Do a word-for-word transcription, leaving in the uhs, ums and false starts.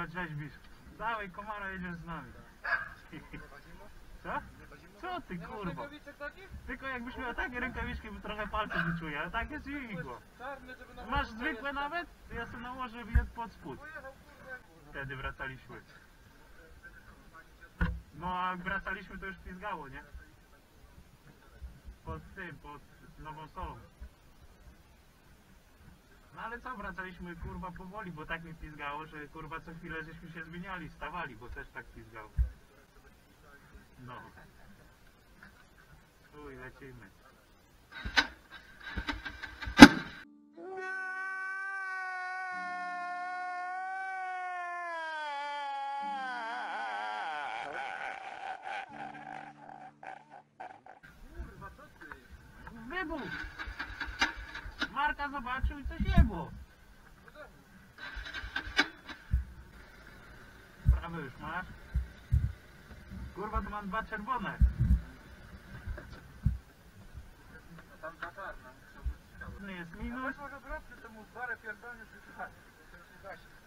kurwa rzeźbisz. Dawaj komara, jedziesz z nami. Co? Co ty kurwa? Tylko jakbyś miał takie rękawiczki, by trochę palców wyczuje, ale takie jest igło. Masz zwykłe nawet? To ja sobie nałożę w pod spód. Wtedy wracaliśmy. No a jak wracaliśmy to już pizgało, nie? Pod tym, pod Nową Solą. No ale co, wracaliśmy kurwa powoli, bo tak mi pizgało, że kurwa co chwilę żeśmy się zmieniali, stawali, bo też tak pizgało. No. Uj, lecimy. Kurwa, co ty? Wybuch! Marka zobaczył i coś jebło. Prawy już masz. Kurwa, to mam dwa czerwone. Tam ta czarna. Jest minus. Może odwrotnie temu barę pierdolnie przyjechać.